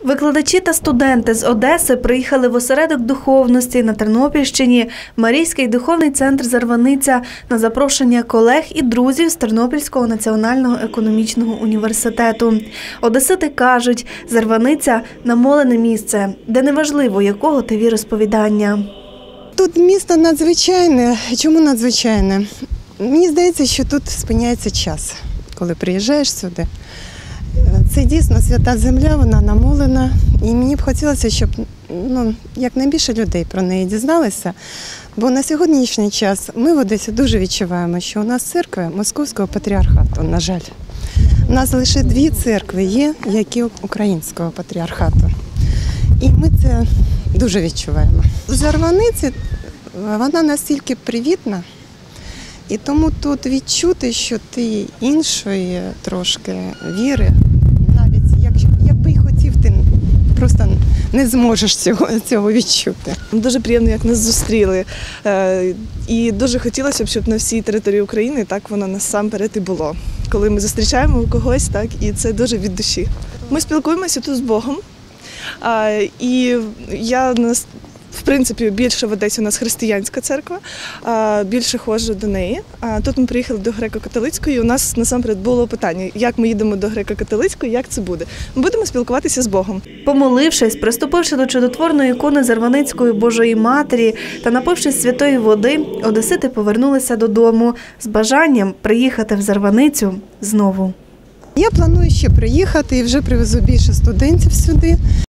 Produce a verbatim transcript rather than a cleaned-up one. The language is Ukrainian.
Викладачі та студенти з Одеси приїхали в осередок духовності на Тернопільщині, Марійський духовний центр «Зарваниця» на запрошення колег і друзів з Тернопільського національного економічного університету. Одесити кажуть, Зарваниця – намолене місце, де неважливо, якого ти віросповідання. Тут місто надзвичайне. Чому надзвичайне? Мені здається, що тут спиняється час, коли приїжджаєш сюди. Це дійсно свята земля, вона намолена. І мені б хотілося, щоб ну, якнайбільше людей про неї дізналися. Бо на сьогоднішній час ми в Одесі дуже відчуваємо, що у нас церкви Московського патріархату, на жаль. У нас лише дві церкви є, які українського патріархату. І ми це дуже відчуваємо. В Зарваниці вона настільки привітна, і тому тут відчути, що ти іншої трошки віри, навіть якщо якби й хотів, ти просто не зможеш цього, цього відчути. Дуже приємно, як нас зустріли. І дуже хотілося б, щоб на всій території України так воно насамперед і було. Коли ми зустрічаємо когось, так, і це дуже від душі. Ми спілкуємося тут з Богом. І я, в принципі, більше в Одесі у нас християнська церква, більше ходжу до неї. Тут ми приїхали до греко-католицької, у нас насамперед було питання, як ми їдемо до греко-католицької, як це буде. Ми будемо спілкуватися з Богом. Помолившись, приступивши до чудотворної ікони Зарваницької Божої Матері та напившись святої води, одесити повернулися додому з бажанням приїхати в Зарваницю знову. Я планую ще приїхати і вже привезу більше студентів сюди.